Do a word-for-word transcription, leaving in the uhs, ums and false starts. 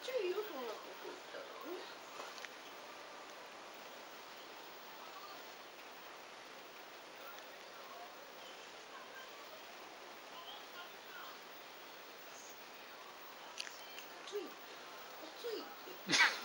ちゃいいよ、そんなこと言ったらね。暑い暑いって